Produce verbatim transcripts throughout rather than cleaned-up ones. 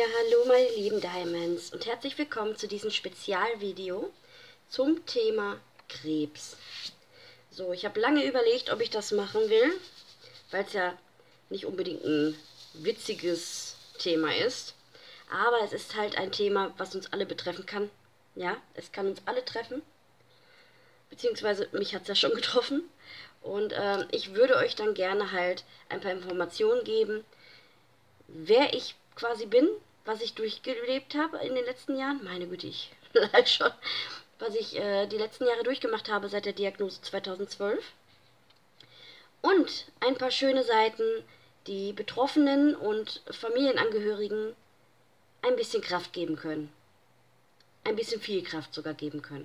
Ja, hallo meine lieben Diamonds und herzlich willkommen zu diesem Spezialvideo zum Thema Krebs. So, ich habe lange überlegt, ob ich das machen will, weil es ja nicht unbedingt ein witziges Thema ist. Aber es ist halt ein Thema, was uns alle betreffen kann. Ja, es kann uns alle treffen. Beziehungsweise mich hat es ja schon getroffen. Und ähm, ich würde euch dann gerne halt ein paar Informationen geben, wer ich quasi bin, was ich durchgelebt habe in den letzten Jahren. Meine Güte, ich leid schon. Was ich äh, die letzten Jahre durchgemacht habe seit der Diagnose zweitausendzwölf. Und ein paar schöne Seiten, die Betroffenen und Familienangehörigen ein bisschen Kraft geben können. Ein bisschen viel Kraft sogar geben können.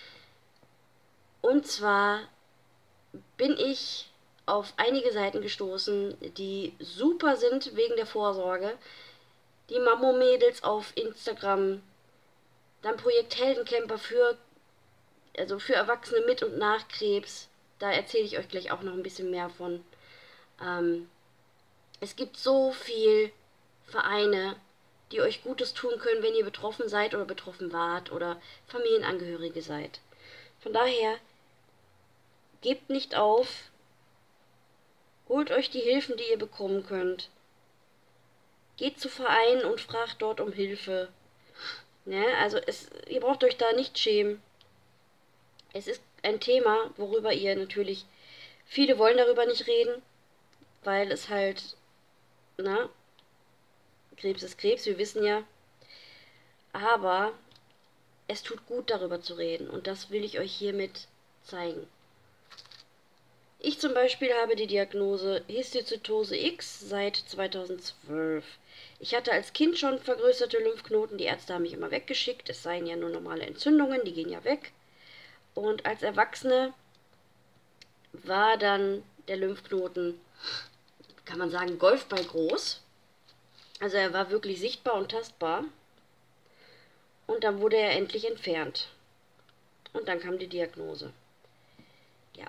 Und zwar bin ich auf einige Seiten gestoßen, die super sind wegen der Vorsorge. Die Mammo-Mädels auf Instagram, dann Projekt Heldencamper für, also für Erwachsene mit und nach Krebs. Da erzähle ich euch gleich auch noch ein bisschen mehr von. Ähm, es gibt so viel Vereine, die euch Gutes tun können, wenn ihr betroffen seid oder betroffen wart oder Familienangehörige seid. Von daher, gebt nicht auf, holt euch die Hilfen, die ihr bekommen könnt. Geht zu Vereinen und fragt dort um Hilfe. Ja, also es, ihr braucht euch da nicht schämen. Es ist ein Thema, worüber ihr natürlich, viele wollen darüber nicht reden, weil es halt, na, Krebs ist Krebs, wir wissen ja. Aber es tut gut, darüber zu reden und das will ich euch hiermit zeigen. Ich zum Beispiel habe die Diagnose Histiozytose X seit zweitausendzwölf. Ich hatte als Kind schon vergrößerte Lymphknoten, die Ärzte haben mich immer weggeschickt, es seien ja nur normale Entzündungen, die gehen ja weg. Und als Erwachsene war dann der Lymphknoten, kann man sagen, Golfball groß. Also er war wirklich sichtbar und tastbar. Und dann wurde er endlich entfernt. Und dann kam die Diagnose. Ja.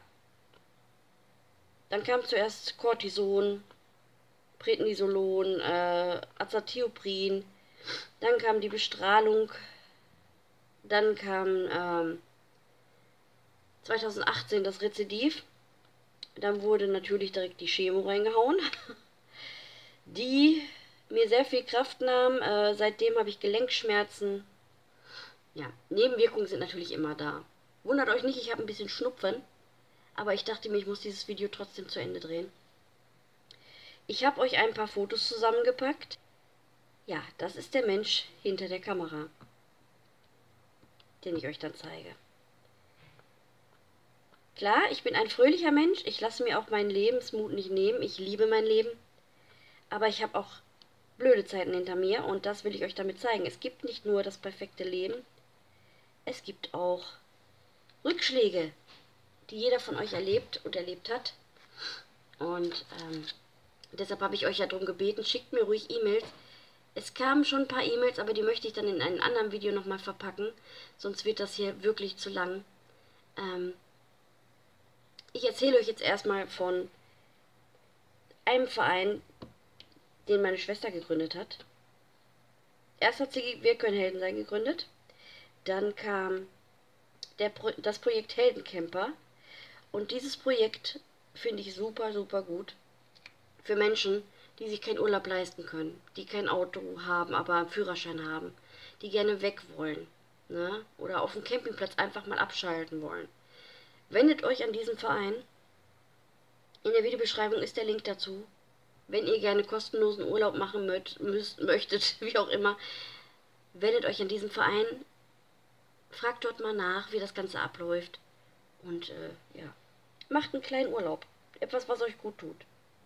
Dann kam zuerst Cortison, Prednisolon, äh, Azathioprin. Dann kam die Bestrahlung. Dann kam ähm, zweitausendachtzehn das Rezidiv. Dann wurde natürlich direkt die Chemo reingehauen, die mir sehr viel Kraft nahm. Äh, seitdem habe ich Gelenkschmerzen. Ja, Nebenwirkungen sind natürlich immer da. Wundert euch nicht, ich habe ein bisschen Schnupfen. Aber ich dachte mir, ich muss dieses Video trotzdem zu Ende drehen. Ich habe euch ein paar Fotos zusammengepackt. Ja, das ist der Mensch hinter der Kamera, den ich euch dann zeige. Klar, ich bin ein fröhlicher Mensch. Ich lasse mir auch meinen Lebensmut nicht nehmen. Ich liebe mein Leben. Aber ich habe auch blöde Zeiten hinter mir und das will ich euch damit zeigen. Es gibt nicht nur das perfekte Leben. Es gibt auch Rückschläge, die jeder von euch erlebt und erlebt hat. Und ähm, deshalb habe ich euch ja darum gebeten, schickt mir ruhig E-Mails. Es kamen schon ein paar E-Mails, aber die möchte ich dann in einem anderen Video nochmal verpacken. Sonst wird das hier wirklich zu lang. Ähm, ich erzähle euch jetzt erstmal von einem Verein, den meine Schwester gegründet hat. Erst hat sie Wir können Helden sein gegründet. Dann kam der Pro das Projekt Heldencamper. Und dieses Projekt finde ich super, super gut. Für Menschen, die sich keinen Urlaub leisten können, die kein Auto haben, aber einen Führerschein haben, die gerne weg wollen, ne? Oder auf dem Campingplatz einfach mal abschalten wollen. Wendet euch an diesen Verein. In der Videobeschreibung ist der Link dazu. Wenn ihr gerne kostenlosen Urlaub machen möcht, müsst, möchtet, wie auch immer, wendet euch an diesen Verein. Fragt dort mal nach, wie das Ganze abläuft. Und äh, ja, macht einen kleinen Urlaub. Etwas, was euch gut tut.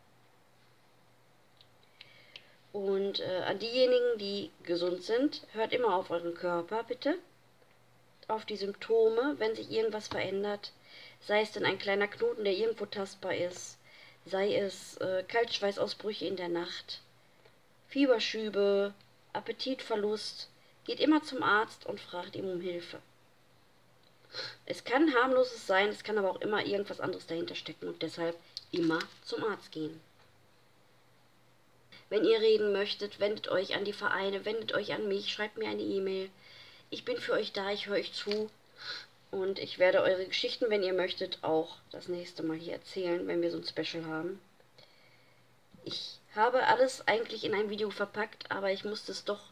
Und äh, an diejenigen, die gesund sind, hört immer auf euren Körper, bitte. Auf die Symptome, wenn sich irgendwas verändert. Sei es denn ein kleiner Knoten, der irgendwo tastbar ist. Sei es äh, Kaltschweißausbrüche in der Nacht. Fieberschübe, Appetitverlust. Geht immer zum Arzt und fragt ihm um Hilfe. Es kann harmloses sein, es kann aber auch immer irgendwas anderes dahinter stecken und deshalb immer zum Arzt gehen. Wenn ihr reden möchtet, wendet euch an die Vereine, wendet euch an mich, schreibt mir eine E-Mail. Ich bin für euch da, ich höre euch zu. Und ich werde eure Geschichten, wenn ihr möchtet, auch das nächste Mal hier erzählen, wenn wir so ein Special haben. Ich habe alles eigentlich in ein Video verpackt, aber ich musste es doch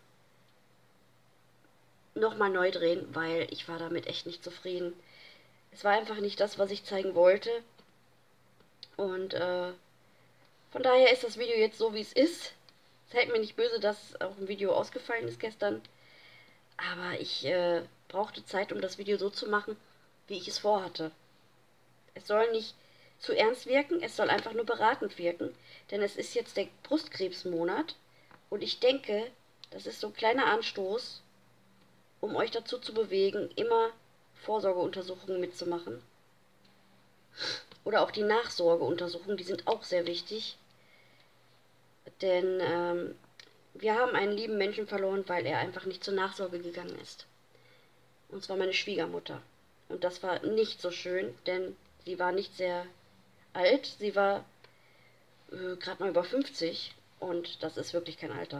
nochmal neu drehen, weil ich war damit echt nicht zufrieden. Es war einfach nicht das, was ich zeigen wollte. Und äh, von daher ist das Video jetzt so, wie es ist. Seid mir nicht böse, dass auch ein Video ausgefallen ist gestern. Aber ich äh, brauchte Zeit, um das Video so zu machen, wie ich es vorhatte. Es soll nicht zu ernst wirken, es soll einfach nur beratend wirken. Denn es ist jetzt der Brustkrebsmonat. Und ich denke, das ist so ein kleiner Anstoß, um euch dazu zu bewegen, immer Vorsorgeuntersuchungen mitzumachen. Oder auch die Nachsorgeuntersuchungen, die sind auch sehr wichtig. Denn ähm, wir haben einen lieben Menschen verloren, weil er einfach nicht zur Nachsorge gegangen ist. Und zwar meine Schwiegermutter. Und das war nicht so schön, denn sie war nicht sehr alt. Sie war äh, gerade mal über fünfzig und das ist wirklich kein Alter.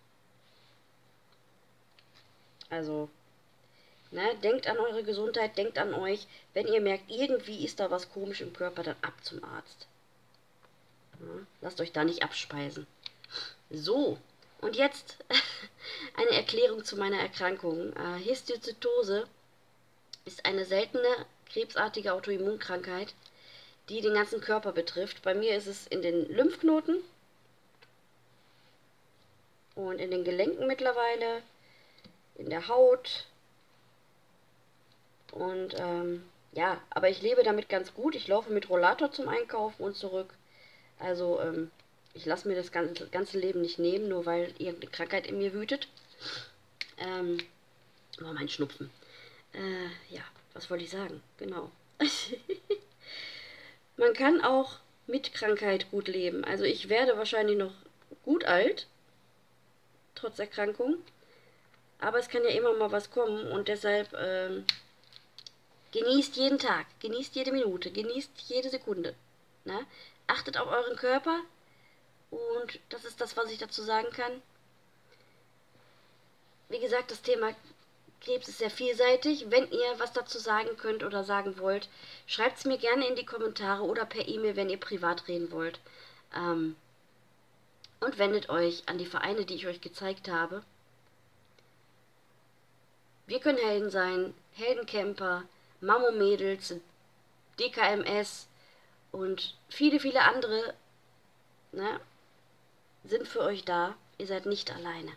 Also, ne, denkt an eure Gesundheit, denkt an euch. Wenn ihr merkt, irgendwie ist da was komisch im Körper, dann ab zum Arzt. Ja, lasst euch da nicht abspeisen. So, und jetzt eine Erklärung zu meiner Erkrankung. Äh, Histiozytose ist eine seltene krebsartige Autoimmunkrankheit, die den ganzen Körper betrifft. Bei mir ist es in den Lymphknoten und in den Gelenken mittlerweile, in der Haut. Und ähm, ja, aber ich lebe damit ganz gut. Ich laufe mit Rollator zum Einkaufen und zurück. Also ähm, ich lasse mir das ganze, ganze Leben nicht nehmen, nur weil irgendeine Krankheit in mir wütet. Ähm, war mein Schnupfen. Äh, ja, was wollte ich sagen? Genau. Man kann auch mit Krankheit gut leben. Also ich werde wahrscheinlich noch gut alt, trotz Erkrankung. Aber es kann ja immer mal was kommen und deshalb ähm, genießt jeden Tag, genießt jede Minute, genießt jede Sekunde. Ne? Achtet auf euren Körper und das ist das, was ich dazu sagen kann. Wie gesagt, das Thema Krebs ist sehr vielseitig. Wenn ihr was dazu sagen könnt oder sagen wollt, schreibt es mir gerne in die Kommentare oder per E-Mail, wenn ihr privat reden wollt. Ähm, und wendet euch an die Vereine, die ich euch gezeigt habe. Wir können Helden sein, Heldencamper, Mammo-Mädels, D K M S und viele, viele andere, ne, sind für euch da. Ihr seid nicht alleine.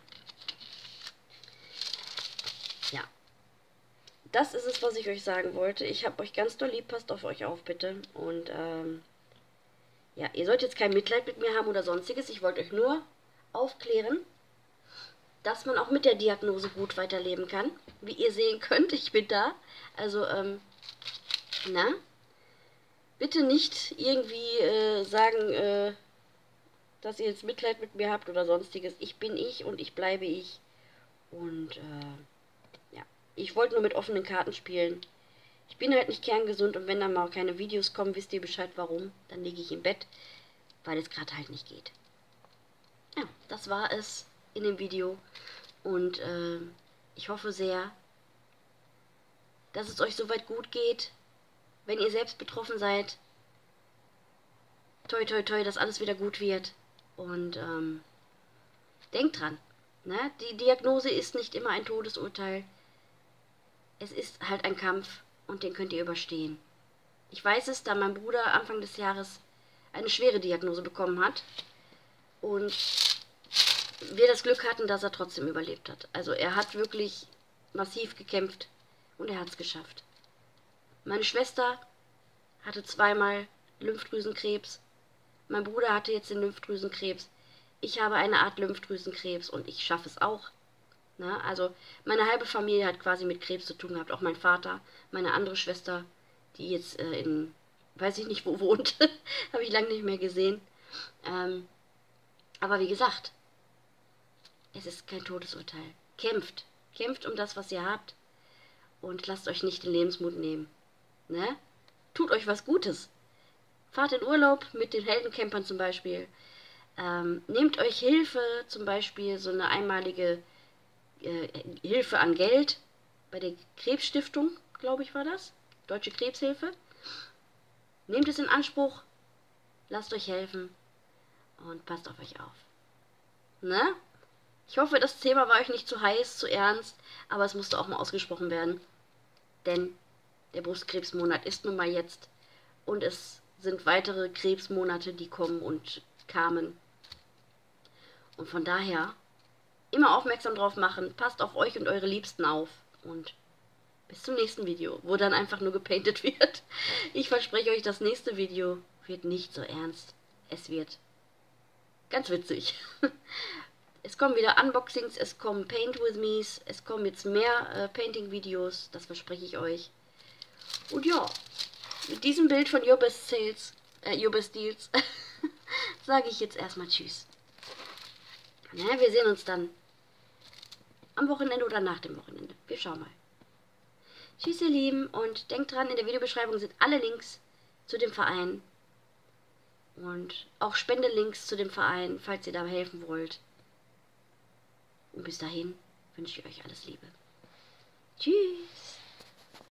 Ja. Das ist es, was ich euch sagen wollte. Ich habe euch ganz doll lieb, passt auf euch auf, bitte. Und, ähm, ja, ihr sollt jetzt kein Mitleid mit mir haben oder sonstiges. Ich wollte euch nur aufklären, dass man auch mit der Diagnose gut weiterleben kann. Wie ihr sehen könnt, ich bin da. Also, ähm, na? Bitte nicht irgendwie äh, sagen, äh, dass ihr jetzt Mitleid mit mir habt oder sonstiges. Ich bin ich und ich bleibe ich. Und, äh, ja. Ich wollte nur mit offenen Karten spielen. Ich bin halt nicht kerngesund und wenn dann mal keine Videos kommen, wisst ihr Bescheid warum. Dann liege ich im Bett, weil es gerade halt nicht geht. Ja, das war es in dem Video. Und äh, ich hoffe sehr, dass es euch soweit gut geht. Wenn ihr selbst betroffen seid, toi toi toi, dass alles wieder gut wird. Und ähm, denkt dran, ne? Die Diagnose ist nicht immer ein Todesurteil. Es ist halt ein Kampf und den könnt ihr überstehen. Ich weiß es, da mein Bruder Anfang des Jahres eine schwere Diagnose bekommen hat. Und wir das Glück hatten, dass er trotzdem überlebt hat. Also er hat wirklich massiv gekämpft und er hat es geschafft. Meine Schwester hatte zweimal Lymphdrüsenkrebs. Mein Bruder hatte jetzt den Lymphdrüsenkrebs. Ich habe eine Art Lymphdrüsenkrebs und ich schaffe es auch. Na, also meine halbe Familie hat quasi mit Krebs zu tun gehabt. Auch mein Vater, meine andere Schwester, die jetzt äh, in, weiß ich nicht wo wohnt, habe ich lange nicht mehr gesehen. Ähm, aber wie gesagt, es ist kein Todesurteil. Kämpft. Kämpft um das, was ihr habt. Und lasst euch nicht den Lebensmut nehmen. Ne? Tut euch was Gutes. Fahrt in Urlaub mit den Heldencampern zum Beispiel. Ähm, nehmt euch Hilfe, zum Beispiel so eine einmalige äh, Hilfe an Geld bei der Krebsstiftung, glaube ich war das, Deutsche Krebshilfe. Nehmt es in Anspruch, lasst euch helfen und passt auf euch auf. Ne? Ich hoffe, das Thema war euch nicht zu heiß, zu ernst, aber es musste auch mal ausgesprochen werden. Denn der Brustkrebsmonat ist nun mal jetzt und es sind weitere Krebsmonate, die kommen und kamen. Und von daher immer aufmerksam drauf machen, passt auf euch und eure Liebsten auf und bis zum nächsten Video, wo dann einfach nur gepaintet wird. Ich verspreche euch, das nächste Video wird nicht so ernst. Es wird ganz witzig. Es kommen wieder Unboxings, es kommen Paint with Me's, es kommen jetzt mehr äh, Painting-Videos, das verspreche ich euch. Und ja, mit diesem Bild von Your Best Sales, äh, Your Best Deals, sage ich jetzt erstmal Tschüss. Na, wir sehen uns dann am Wochenende oder nach dem Wochenende. Wir schauen mal. Tschüss, ihr Lieben, und denkt dran, in der Videobeschreibung sind alle Links zu dem Verein und auch Spendelinks zu dem Verein, falls ihr da helfen wollt. Und bis dahin wünsche ich euch alles Liebe. Tschüss.